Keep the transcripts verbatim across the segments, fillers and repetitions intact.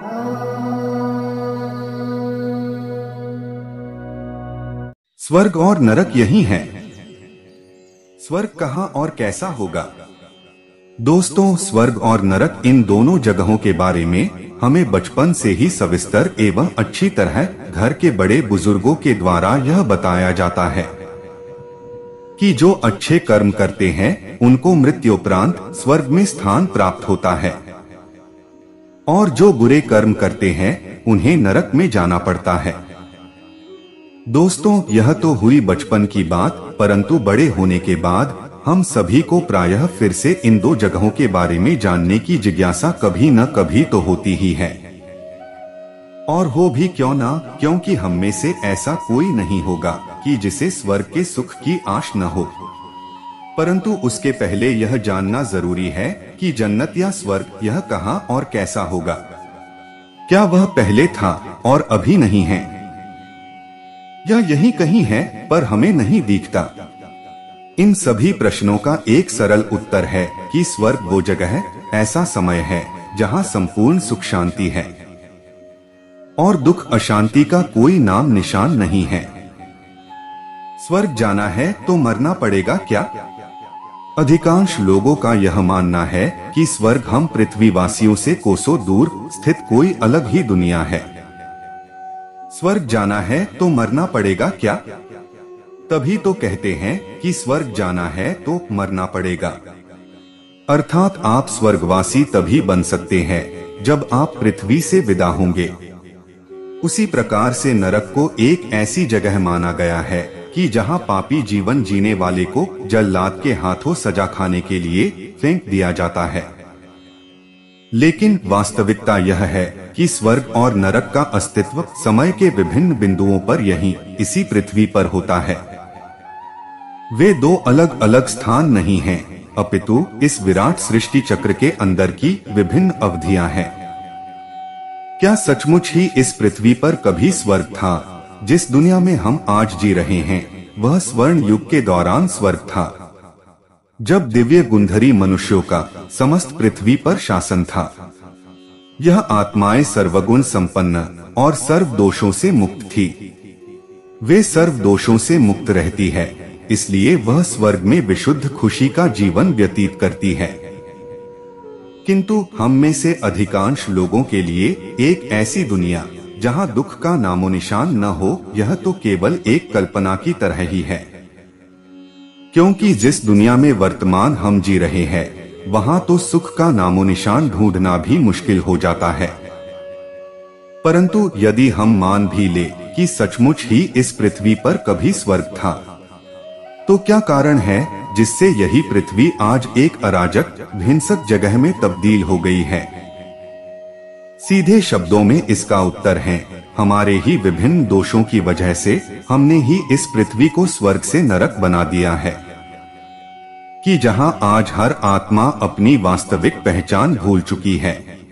स्वर्ग और नरक यही है। स्वर्ग कहाँ और कैसा होगा? दोस्तों, स्वर्ग और नरक इन दोनों जगहों के बारे में हमें बचपन से ही सविस्तर एवं अच्छी तरह घर के बड़े बुजुर्गों के द्वारा यह बताया जाता है कि जो अच्छे कर्म करते हैं उनको मृत्युपरांत स्वर्ग में स्थान प्राप्त होता है और जो बुरे कर्म करते हैं उन्हें नरक में जाना पड़ता है। दोस्तों, यह तो हुई बचपन की बात, परंतु बड़े होने के बाद हम सभी को प्रायः फिर से इन दो जगहों के बारे में जानने की जिज्ञासा कभी न कभी तो होती ही है। और हो भी क्यों ना, क्योंकि हम में से ऐसा कोई नहीं होगा कि जिसे स्वर्ग के सुख की आश न हो। परंतु उसके पहले यह जानना जरूरी है कि जन्नत या स्वर्ग यह कहाँ और कैसा होगा। क्या वह पहले था और अभी नहीं है, या यही कहीं है पर हमें नहीं दिखता? इन सभी प्रश्नों का एक सरल उत्तर है कि स्वर्ग वो जगह है, ऐसा समय है जहाँ संपूर्ण सुख शांति है और दुख अशांति का कोई नाम निशान नहीं है। स्वर्ग जाना है तो मरना पड़ेगा क्या? अधिकांश लोगों का यह मानना है कि स्वर्ग हम पृथ्वीवासियों से कोसों दूर स्थित कोई अलग ही दुनिया है। स्वर्ग जाना है तो मरना पड़ेगा क्या? तभी तो कहते हैं कि स्वर्ग जाना है तो मरना पड़ेगा। अर्थात आप स्वर्गवासी तभी बन सकते हैं जब आप पृथ्वी से विदा होंगे। उसी प्रकार से नरक को एक ऐसी जगह माना गया है कि जहां पापी जीवन जीने वाले को जल्लाद के हाथों सजा खाने के लिए फेंक दिया जाता है। लेकिन वास्तविकता यह है कि स्वर्ग और नरक का अस्तित्व समय के विभिन्न बिंदुओं पर यहीं इसी पृथ्वी पर होता है। वे दो अलग अलग स्थान नहीं हैं, अपितु इस विराट सृष्टि चक्र के अंदर की विभिन्न अवधियां हैं। क्या सचमुच ही इस पृथ्वी पर कभी स्वर्ग था? जिस दुनिया में हम आज जी रहे हैं वह स्वर्ण युग के दौरान स्वर्ग था, जब दिव्य गुंधरी मनुष्यों का समस्त पृथ्वी पर शासन था। यह आत्माएं सर्वगुण संपन्न और सर्व दोषों से मुक्त थी। वे सर्व दोषों से मुक्त रहती है, इसलिए वह स्वर्ग में विशुद्ध खुशी का जीवन व्यतीत करती है। किंतु हम में से अधिकांश लोगों के लिए एक ऐसी दुनिया जहां दुख का नामो निशान न हो, यह तो केवल एक कल्पना की तरह ही है। क्योंकि जिस दुनिया में वर्तमान हम जी रहे हैं वहां तो सुख का नामो निशान ढूंढना भी मुश्किल हो जाता है। परंतु यदि हम मान भी ले कि सचमुच ही इस पृथ्वी पर कभी स्वर्ग था, तो क्या कारण है जिससे यही पृथ्वी आज एक अराजक हिंसक जगह में तब्दील हो गई है? सीधे शब्दों में इसका उत्तर है हमारे ही विभिन्न दोषों की वजह से हमने ही इस पृथ्वी को स्वर्ग से नरक बना दिया है, कि जहां आज हर आत्मा अपनी वास्तविक पहचान भूल चुकी है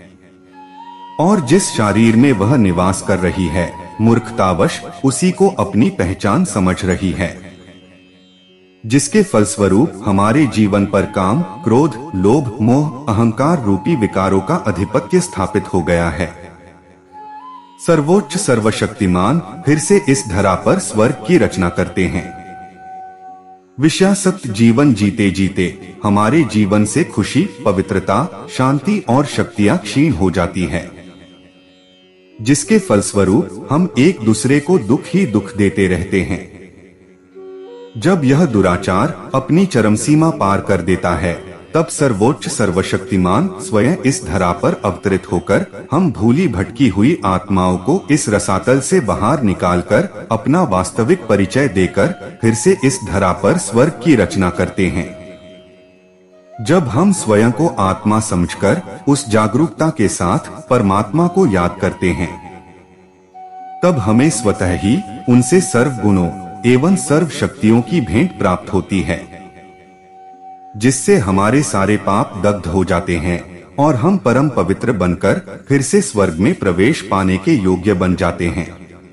और जिस शरीर में वह निवास कर रही है मूर्खतावश उसी को अपनी पहचान समझ रही है, जिसके फलस्वरूप हमारे जीवन पर काम, क्रोध, लोभ, मोह, अहंकार रूपी विकारों का अधिपत्य स्थापित हो गया है। सर्वोच्च सर्वशक्तिमान फिर से इस धरा पर स्वर्ग की रचना करते हैं। विषयासक्त जीवन जीते जीते हमारे जीवन से खुशी, पवित्रता, शांति और शक्तियां क्षीण हो जाती है, जिसके फलस्वरूप हम एक दूसरे को दुख ही दुख देते रहते हैं। जब यह दुराचार अपनी चरम सीमा पार कर देता है तब सर्वोच्च सर्वशक्तिमान स्वयं इस धरा पर अवतरित होकर हम भूली भटकी हुई आत्माओं को इस रसातल से बाहर निकालकर अपना वास्तविक परिचय देकर फिर से इस धरा पर स्वर्ग की रचना करते हैं। जब हम स्वयं को आत्मा समझकर उस जागरूकता के साथ परमात्मा को याद करते हैं, तब हमें स्वतः ही उनसे सर्व गुणों एवं सर्व शक्तियों की भेंट प्राप्त होती है, जिससे हमारे सारे पाप दग्ध हो जाते हैं और हम परम पवित्र बनकर फिर से स्वर्ग में प्रवेश पाने के योग्य बन जाते हैं।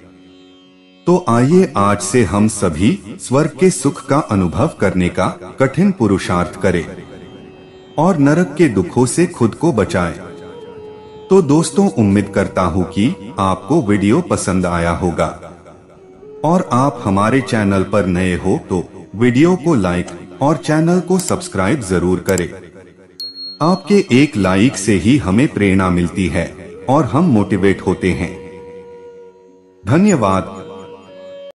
तो आइए आज से हम सभी स्वर्ग के सुख का अनुभव करने का कठिन पुरुषार्थ करें और नरक के दुखों से खुद को बचाएं। तो दोस्तों, उम्मीद करता हूँ कि आपको वीडियो पसंद आया होगा और आप हमारे चैनल पर नए हो तो वीडियो को लाइक और चैनल को सब्सक्राइब जरूर करें। आपके एक लाइक से ही हमें प्रेरणा मिलती है और हम मोटिवेट होते हैं। धन्यवाद।